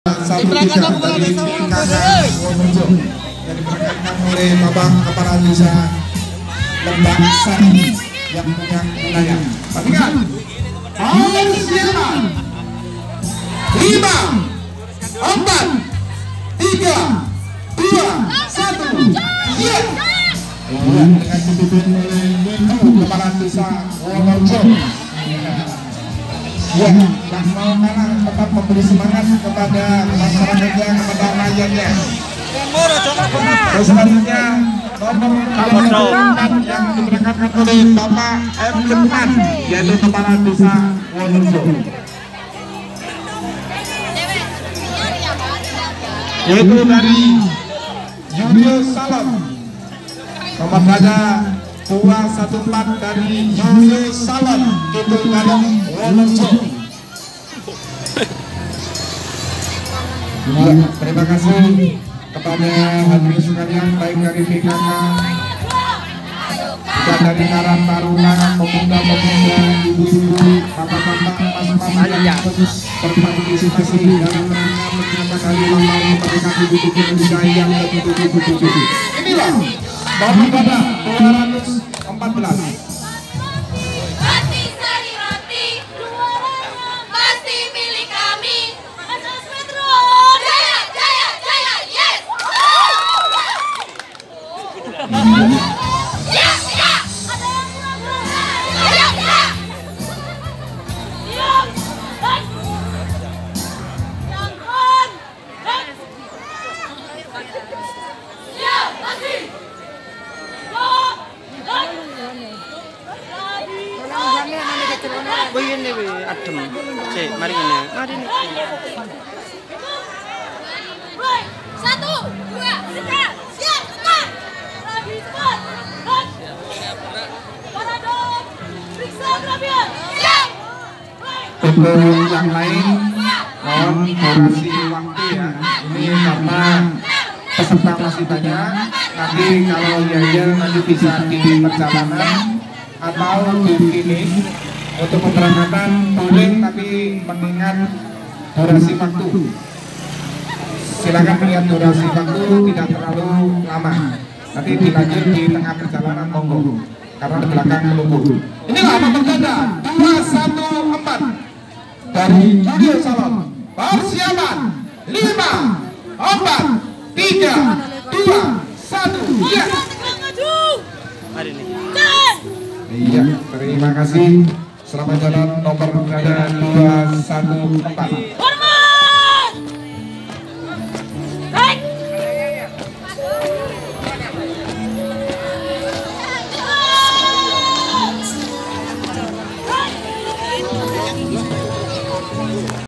Diberangkatkan kepala desa Wonorejo yang diberangkatkan oleh Bapak Kepala Desa Lembak Sari yang punya wilayah. Perhatikan, persiapan 5, 4, 3, 2, 1, ya. Dengan dipimpin oleh Kepala Desa Wonorejo. Ya, yang mau kalah tetap memberi semangat kepada masyarakatnya, kepada rakyatnya. Terus selanjutnya nomor yang diberangkatkan oleh Bapak M. Lukman, yaitu Kepala Desa Wonorejo, yaitu dari Yudyo Salon. Nomor saja 214 dari Yudyo Salon, itu Galong Wonorejo. Terima kasih kepada hadirin sekalian, baik dari PKK, juga dari Karang Taruna, pemuda-pemuda, ibu-ibu, bapak-bapak, mas-mas yang terus berpartisipasi dalam rangka menjaga lambang kemerdekaan Republik Indonesia yang ke-77. Inilah nomor pada 214. Boyin deh, adem. Cek, mari ini. Mari ini. 1, 2, 3, siap, tekan. Lagi cepat. Paradok. Periksa terakhir. Siap. Untuk yang lain, mohon durasi waktu ya. Ini karena peserta masih banyak. Nanti kalau ya nanti bisa di perjalanan atau di finish. Untuk pemberangkatan boleh, tapi mengingat durasi waktu. Silakan melihat durasi waktu tidak terlalu lama. Nanti dilanjut di tengah perjalanan monggo, karena di belakang menunggu. Inilah nomor ganda 214 dari Yudyo Salon. Persiapan 5, 4, 3, 2, 1, ya. Mari ini. Iya, terima kasih. Selamat jalan nomor ganda 214.